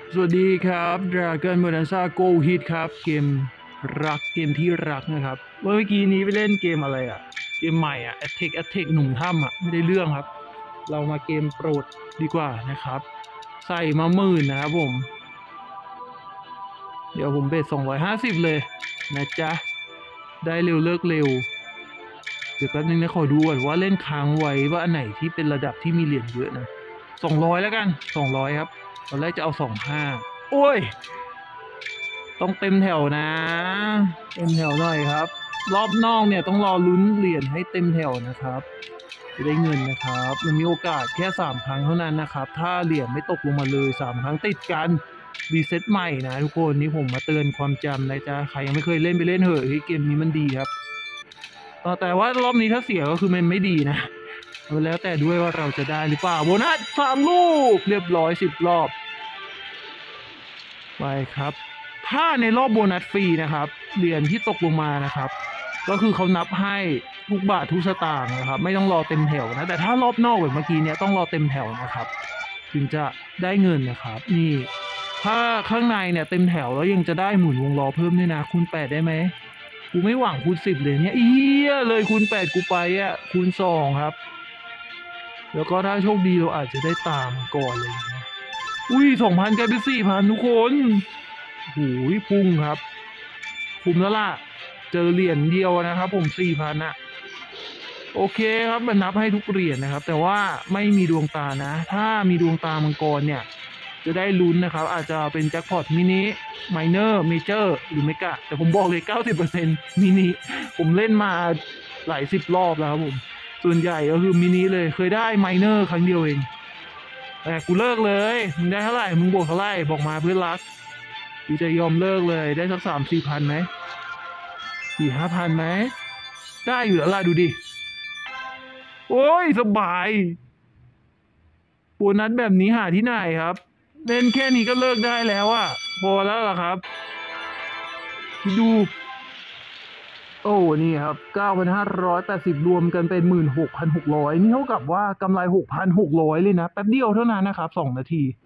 สวัสดีครับ Dragon Bonanza Go Hit ครับเกมรักเกมที่รักนะครับเมื่อกี้นี้ไปเล่นเกมอะไรอ่ะเกมใหม่อ่ะ Attack หนุ่มถ้ำอ่ะไม่ได้เรื่องครับเรามาเกมโปรดดีกว่านะครับใส่มา10,000นะครับผมเดี๋ยวผมเบส250เลยนะจ๊ะได้เร็วเลิกเร็วเดี๋ยวแป๊บนึงนะขอดูก่อนว่าเล่นค้างไว้ว่าอันไหนที่เป็นระดับที่มีเหรียญเยอะนะ200แล้วกัน200ครับตอนแรกจะเอา25โอ้ย ต้องเต็มแถวนะเต็มแถวหน่อยครับรอบนอกเนี่ยต้องรอลุ้นเหรียญให้เต็มแถวนะครับจะได้เงินนะครับมันมีโอกาสแค่3 ครั้งเท่านั้นนะครับถ้าเหรียญไม่ตกลงมาเลย3 ครั้งติดกันรีเซ็ตใหม่นะทุกคนนี่ผมมาเตือนความจำนะจ๊ะใครยังไม่เคยเล่นไปเล่นเถอะเกมนี้มันดีครับแต่ว่ารอบนี้ถ้าเสียก็คือมันไม่ดีนะแล้วแต่ด้วยว่าเราจะได้หรือเปล่าโบนัส3 ลูกเรียบร้อย10 รอบไปครับ ถ้าในรอบโบนัสฟรีนะครับเหรียญที่ตกลงมานะครับก็คือเขานับให้ทุกบาททุกสตางค์นะครับไม่ต้องรอเต็มแถวนะแต่ถ้ารอบนอกแบบเมื่อกี้เนี่ยต้องรอเต็มแถวนะครับถึงจะได้เงินนะครับนี่ถ้าข้างในเนี่ยเต็มแถวแล้วยังจะได้หมุนวงล้อเพิ่มด้วยนะคูณ 8ได้ไหมกูไม่หวังคูณ 10เลยเนี่ยเลยคูณ 8กูไปอ่ะคูณ 2ครับแล้วก็ถ้าโชคดีเราอาจจะได้ตามก่อนเลยนะอุ้ย2,000กลายเป็น4,000ทุกคนโอ้ยพุ่งครับ คุ้มแล้วล่ะเจอเหรียญเดียวนะครับผม4,000อะโอเคครับมันนับให้ทุกเหรียญนะครับแต่ว่าไม่มีดวงตานะถ้ามีดวงตามังกรเนี่ยจะได้ลุ้นนะครับอาจจะเป็นแจ็คพอตมินิไมเนอร์เมเจอร์หรือเมกะแต่ผมบอกเลย90%มินิผมเล่นมาหลาย10 รอบแล้วครับผมส่วนใหญ่ก็คือมินิเลยเคยได้ไมเนอร์ครั้งเดียวเองแต่กูเลิกเลยมึงได้เท่าไหร่มึงบวกเท่าไหร่บอกมาเพื่อนรักกูจะยอมเลิกเลยได้สัก3-4 พันไหม 4-5 พันไหมได้อยู่แล้วล่ะดูดิโอ้ยสบายโบนัสแบบนี้หาที่ไหนครับเล่นแค่นี้ก็เลิกได้แล้วอะพอแล้วล่ะครับคิดดูโอ้นี่ครับ9,580รวมกันเป็น16,600นี่เท่ากับว่ากำไร6,600เลยนะแป๊บเดียวเท่านั้นนะครับ2 นาที